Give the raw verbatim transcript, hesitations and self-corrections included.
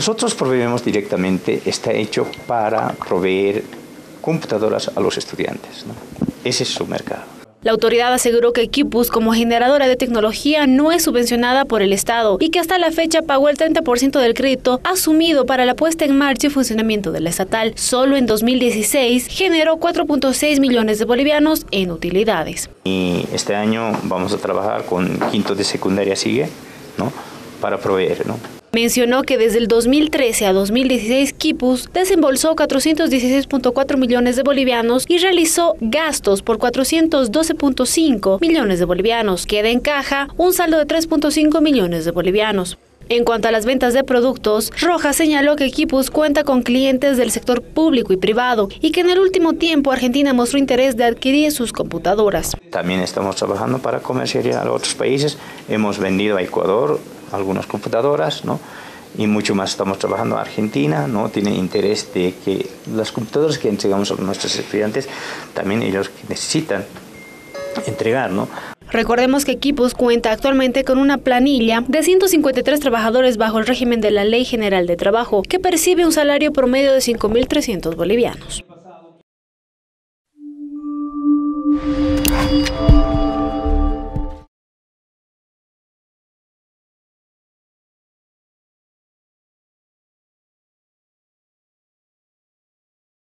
Nosotros proveemos directamente, está hecho para proveer computadoras a los estudiantes, ¿no? Ese es su mercado. La autoridad aseguró que Equipus, como generadora de tecnología, no es subvencionada por el Estado y que hasta la fecha pagó el treinta por ciento del crédito asumido para la puesta en marcha y funcionamiento de la estatal. Solo en dos mil dieciséis generó cuatro punto seis millones de bolivianos en utilidades. Y este año vamos a trabajar con quinto de secundaria sigue, ¿no? Para proveer, ¿no? Mencionó que desde el dos mil trece a dos mil dieciséis Equipus desembolsó cuatrocientos dieciséis punto cuatro millones de bolivianos y realizó gastos por cuatrocientos doce punto cinco millones de bolivianos. Queda en caja un saldo de tres punto cinco millones de bolivianos. En cuanto a las ventas de productos, Rojas señaló que Equipus cuenta con clientes del sector público y privado y que en el último tiempo Argentina mostró interés de adquirir sus computadoras. También estamos trabajando para comercializar a otros países. Hemos vendido a Ecuador algunas computadoras, ¿no? Y mucho más estamos trabajando a Argentina, ¿no? Tiene interés de que las computadoras que entregamos a nuestros estudiantes, también ellos necesitan entregar, ¿no? Recordemos que Equipus cuenta actualmente con una planilla de ciento cincuenta y tres trabajadores bajo el régimen de la Ley General de Trabajo, que percibe un salario promedio de cinco mil trescientos bolivianos.